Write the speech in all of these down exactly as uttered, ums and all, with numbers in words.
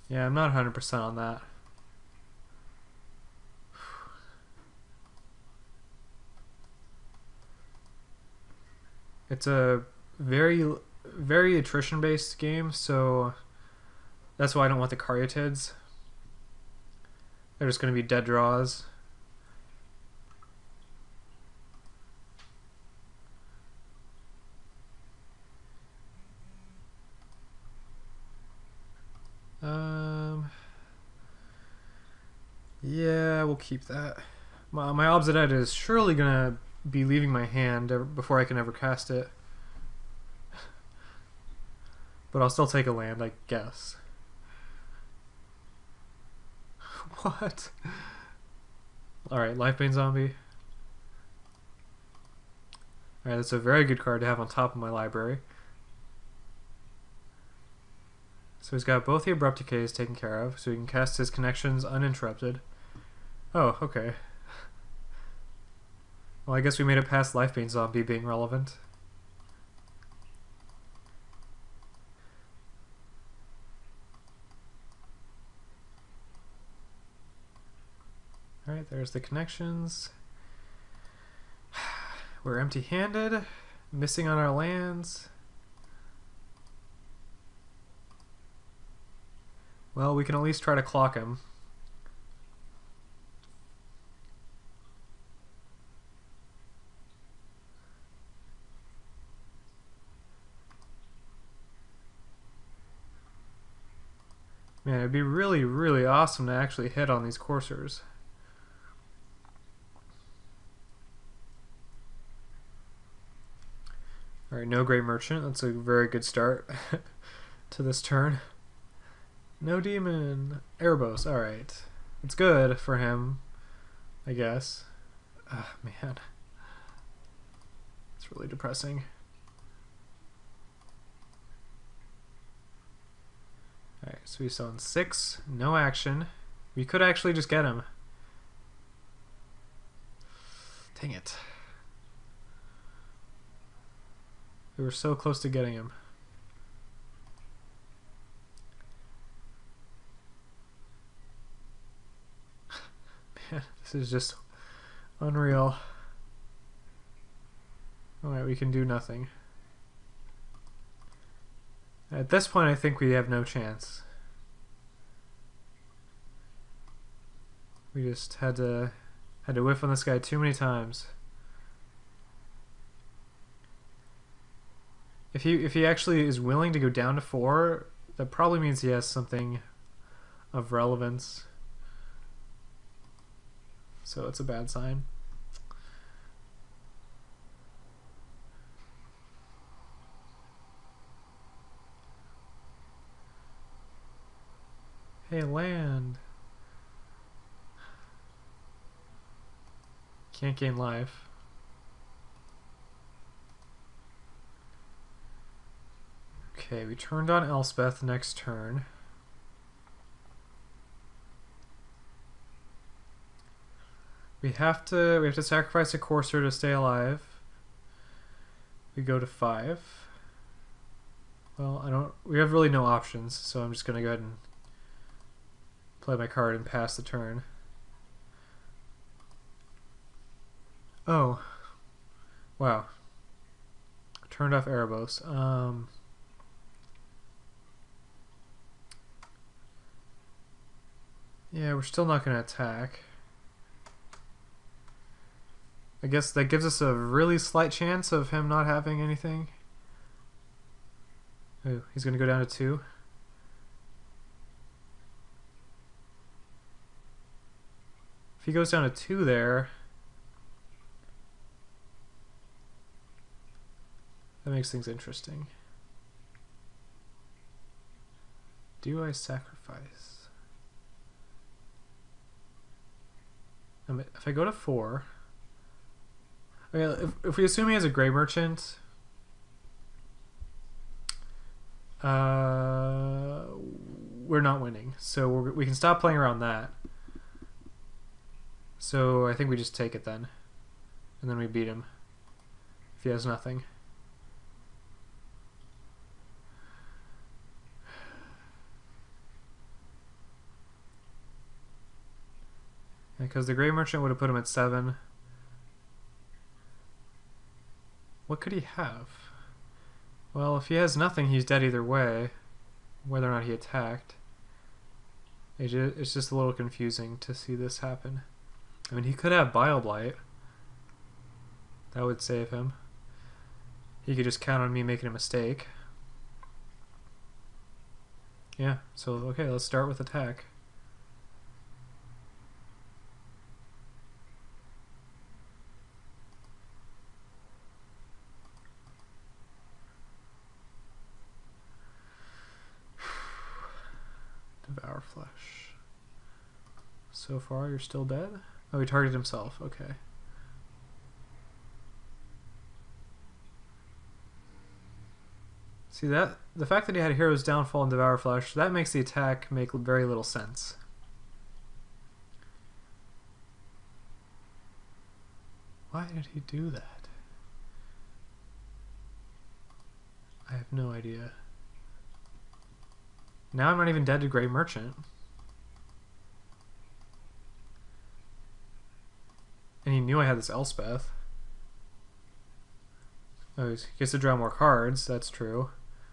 Yeah, I'm not one hundred percent on that. It's a very, very attrition-based game, so that's why I don't want the Caryatids. They're just going to be dead draws. Um, yeah, we'll keep that. My, my Obsidian is surely going to be leaving my hand before I can ever cast it. But I'll still take a land, I guess. What? Alright, Lifebane Zombie. Alright, that's a very good card to have on top of my library. So he's got both the Abrupt Decays taken care of, so he can cast his connections uninterrupted. Oh, okay. Well, I guess we made it past Lifebane Zombie being relevant. Alright, there's the connections. We're empty-handed, missing on our lands. Well, we can at least try to clock him. Man, it'd be really, really awesome to actually hit on these coursers. Alright, no Great Merchant. That's a very good start to this turn. No Demon. Erebos, alright. It's good for him, I guess. Ah, man. It's really depressing. Alright, so he's on six. No action. We could actually just get him. Dang it. We were so close to getting him. Man, this is just unreal. Alright, we can do nothing. At this point, I think we have no chance. We just had to had to whiff on this guy too many times. If he if he actually is willing to go down to four, that probably means he has something of relevance. So it's a bad sign. Hey, land. Can't gain life. Okay, we turned on Elspeth next turn. We have to we have to sacrifice a Courser to stay alive. We go to five. Well, I don't we have really no options, so I'm just gonna go ahead and play my card and pass the turn. Oh. Wow. Turned off Erebos. Um Yeah, we're still not gonna attack. I guess that gives us a really slight chance of him not having anything. Oh, he's gonna go down to two. If he goes down to two there, that makes things interesting. Do I sacrifice? I mean, if I go to four, okay, if, if we assume he has a Grey Merchant, uh, we're not winning. So we're, we can stop playing around that. So I think we just take it then. And then we beat him if he has nothing. because the Grey Merchant would have put him at seven. What could he have? Well, if he has nothing, he's dead either way, whether or not he attacked. It's just a little confusing to see this happen. I mean, he could have Bile Blight. That would save him. He could just count on me making a mistake. Yeah, so okay, let's start with attack. Devour Flesh. So far, you're still dead? Oh, he targeted himself. Okay. See that? The fact that he had Hero's Downfall and Devour Flesh, that makes the attack make very little sense. Why did he do that? I have no idea. Now I'm not even dead to Grey Merchant. And he knew I had this Elspeth. Oh, he gets to draw more cards, that's true.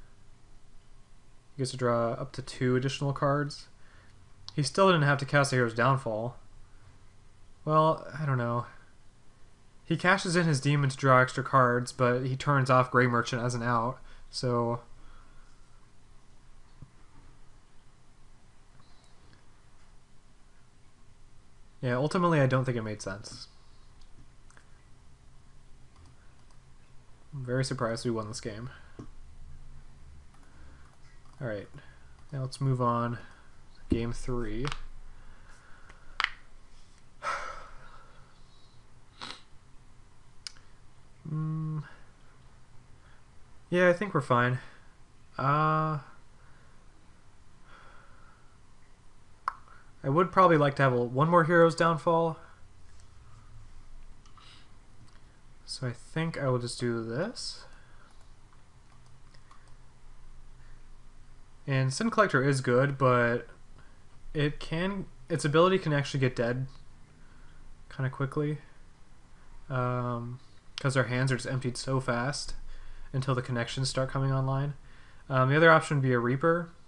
He gets to draw up to two additional cards. He still didn't have to cast a Hero's Downfall. Well, I don't know. He cashes in his demon to draw extra cards, but he turns off Grey Merchant as an out, so... Yeah, ultimately I don't think it made sense. I'm very surprised we won this game. Alright, now let's move on. Game three. mm. Yeah, I think we're fine. Uh, I would probably like to have a, one more Hero's Downfall. So I think I will just do this. And Sin Collector is good, but it can its ability can actually get dead kind of quickly. Um, because our hands are just emptied so fast until the connections start coming online. Um, the other option would be a Reaper.